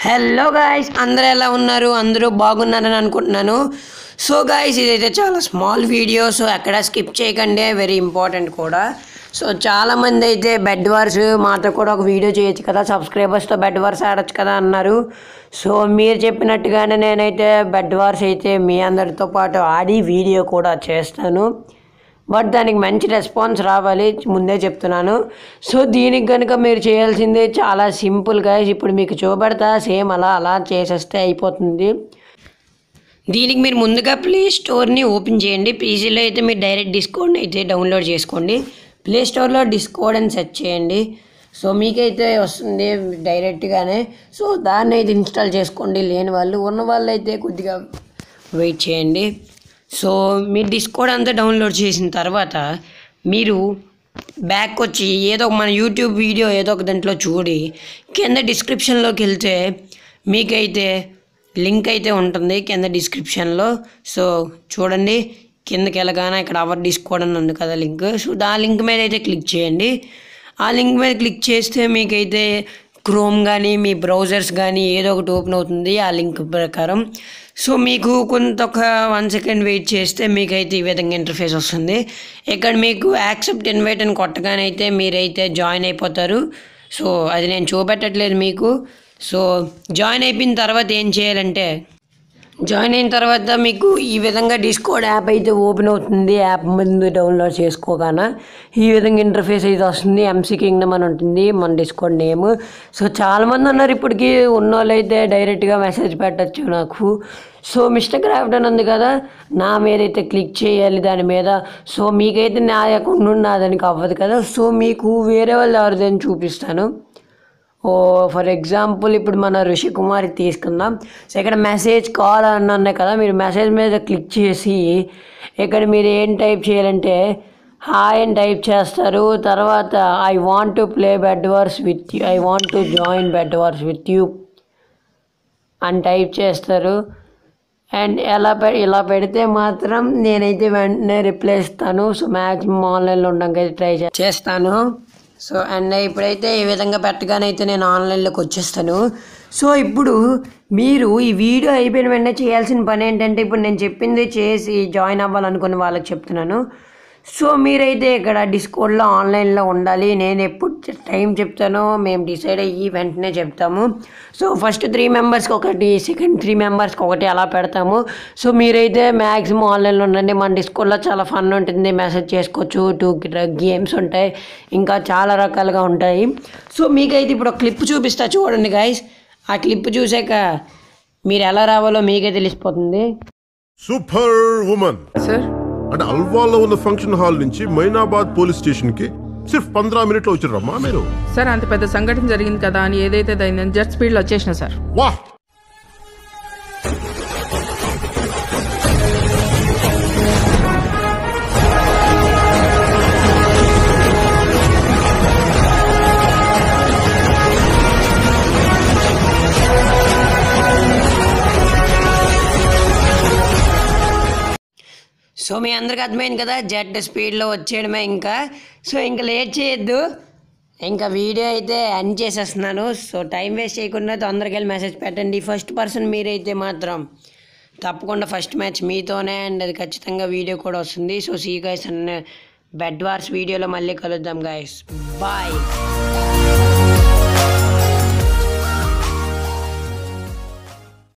Hello guys, అందరూ ఎలా ఉన్నారు? అందరూ బాగున్నారని అనుకుంటున్నాను. సో గాయ్స్, ఇదైతే చాలా స్మాల్ వీడియో, సో ఎక్కడ స్కిప్ చేయకండి, వెరీ ఇంపార్టెంట్ కూడా. సో చాలామంది అయితే బెడ్ వార్స్ మాతో కూడా ఒక వీడియో చేయొచ్చు కదా, సబ్స్క్రైబర్స్తో బెడ్ వార్స్ ఆడొచ్చు కదా అన్నారు. సో మీరు చెప్పినట్టుగానే నేనైతే బెడ్ వార్స్ అయితే మీ అందరితో పాటు ఆడి వీడియో కూడా చేస్తాను. బట్ దానికి మంచి రెస్పాన్స్ రావాలి, ముందే చెప్తున్నాను. సో దీనికి కనుక మీరు చేయాల్సింది చాలా సింపుల్గా ఇప్పుడు మీకు చూపెడతా, సేమ్ అలా చేసేస్తే అయిపోతుంది. దీనికి మీరు ముందుగా ప్లే స్టోర్ని ఓపెన్ చేయండి. పీసీలో అయితే మీరు డైరెక్ట్ డిస్కోడ్ అయితే డౌన్లోడ్ చేసుకోండి. ప్లే స్టోర్లో డిస్కోడ్ అని సెర్చ్ చేయండి. సో మీకైతే వస్తుంది డైరెక్ట్గానే. సో దాన్ని అయితే ఇన్స్టాల్ చేసుకోండి. లేని వాళ్ళు, ఉన్న వాళ్ళు అయితే కొద్దిగా వెయిట్ చేయండి. సో మీరు డిస్కోడ్ అంతా డౌన్లోడ్ చేసిన తర్వాత మీరు బ్యాక్ వచ్చి ఏదో మన యూట్యూబ్ వీడియో ఏదో ఒక దాంట్లో చూడి కింద డిస్క్రిప్షన్లోకి వెళ్తే మీకైతే లింక్ అయితే ఉంటుంది కింద డిస్క్రిప్షన్లో. సో చూడండి, కిందకి వెళ్ళగానే ఇక్కడ అవర్ డిస్కోడ్ అని ఉంది కదా లింక్. సో ఆ లింక్ మీద అయితే క్లిక్ చేయండి. ఆ లింక్ మీద క్లిక్ చేస్తే మీకైతే క్రోమ్ కానీ మీ బ్రౌజర్స్ కానీ ఏదో ఒకటి ఓపెన్ అవుతుంది ఆ లింక్ ప్రకారం. సో మీకు కొంత ఒక 1 సెకండ్ వెయిట్ చేస్తే మీకైతే ఈ విధంగా ఇంటర్ఫేస్ వస్తుంది. ఇక్కడ మీకు యాక్సెప్ట్ ఇన్వైట్ అని కొట్టగానే అయితే మీరైతే జాయిన్ అయిపోతారు. సో అది నేను చూపెట్టట్లేదు మీకు. సో జాయిన్ అయిపోయిన తర్వాత ఏం చేయాలంటే, జాయిన్ అయిన తర్వాత మీకు ఈ విధంగా డిస్కోడ్ యాప్ అయితే ఓపెన్ అవుతుంది. యాప్ ముందు డౌన్లోడ్ చేసుకోగానే ఈ విధంగా ఇంటర్ఫేస్ అయితే వస్తుంది. ఎంసీ కింగ్డమ్ అని ఉంటుంది మన డిస్కోడ్ నేమ్. సో చాలామంది ఉన్నారు ఇప్పటికీ, ఉన్న వాళ్ళు అయితే డైరెక్ట్గా మెసేజ్ పెట్టచ్చు నాకు. సో మిస్టర్ క్రాఫ్ట్ అని ఉంది కదా, నా మీద అయితే క్లిక్ చేయాలి దాని మీద. సో మీకైతే నా అకౌంట్ నుండి నాదానికి అవ్వదు కదా. సో మీకు వేరే వాళ్ళు ఎవరిదని చూపిస్తాను. ఫర్ ఎగ్జాంపుల్ ఇప్పుడు మన ఋషి కుమార్ తీసుకుందాం. సో ఇక్కడ మెసేజ్ కాల్ అని ఉన్నాయి కదా, మీరు మెసేజ్ మీద క్లిక్ చేసి ఇక్కడ మీరు ఏం టైప్ చేయాలంటే హాయ్ అని టైప్ చేస్తారు. తర్వాత I want to play bed wars with you, I want to join bed wars with you అని టైప్ చేస్తారు. అండ్ ఇలా పెడితే మాత్రం నేనైతే వెంటనే రిప్లై ఇస్తాను. సో మ్యాక్సిమం ఆన్లైన్లో ఉండడానికి ట్రై చేస్తాను. సో అండ్ ఇప్పుడైతే ఈ విధంగా పెట్టగానైతే నేను ఆన్లైన్లోకి వచ్చేస్తాను. సో ఇప్పుడు మీరు ఈ వీడియో అయిపోయిన వెంటనే చేయాల్సిన పని ఏంటంటే, ఇప్పుడు నేను చెప్పింది చేసి జాయిన్ అవ్వాలనుకునే వాళ్ళకి చెప్తున్నాను. సో మీరైతే ఇక్కడ డిస్కోడ్లో ఆన్లైన్లో ఉండాలి. నేను ఎప్పుడు టైం చెప్తానో మేము డిసైడ్ అయ్యి వెంటనే చెప్తాము. సో ఫస్ట్ 3 మెంబర్స్కి ఒకటి, సెకండ్ 3 మెంబర్స్కి ఒకటి అలా పెడతాము. సో మీరైతే మ్యాక్సిమం ఆన్లైన్లో ఉండండి. మన డిస్కోడ్లో చాలా ఫన్ ఉంటుంది, మెసేజ్ చేసుకోవచ్చు, 2 గేమ్స్ ఉంటాయి, ఇంకా చాలా రకాలుగా ఉంటాయి. సో మీకైతే ఇప్పుడు ఒక క్లిప్ చూపిస్తా చూడండి గైస్. ఆ క్లిప్ చూసాక మీరు ఎలా రావాలో మీకే తెలిసిపోతుంది. సూపర్ ఉమెన్ సార్ అంటే అల్వాల్లో ఉన్న ఫంక్షన్ హాల్ నుంచి మైనాబాద్ పోలీస్ స్టేషన్ కి సిర్ఫ్ 15 మినిట్లో వచ్చారమ్మా మీరు. సార్ అంత పెద్ద సంఘటన జరిగింది కదా అని ఏదైతే అయిందని జెట్ స్పీడ్ లో వచ్చేసిన సార్. వాహ్, సో మీ అందరికి అర్థమైంది కదా, జెట్ స్పీడ్లో వచ్చేయడమే. సో ఇంకా లేట్ చేయొద్దు, ఇంకా వీడియో అయితే ఎండ్ చేసేస్తున్నాను. సో టైం వేస్ట్ చేయకుండా తొందరగా వెళ్ళి మెసేజ్ పెట్టండి. ఫస్ట్ పర్సన్ మీరైతే మాత్రం తప్పకుండా ఫస్ట్ మ్యాచ్ మీతోనే, అండ్ అది ఖచ్చితంగా వీడియో కూడా వస్తుంది. సో సీ గైస్ అన్న బెడ్ వార్స్ వీడియోలో మళ్ళీ కలుద్దాం గైస్, బాయ్.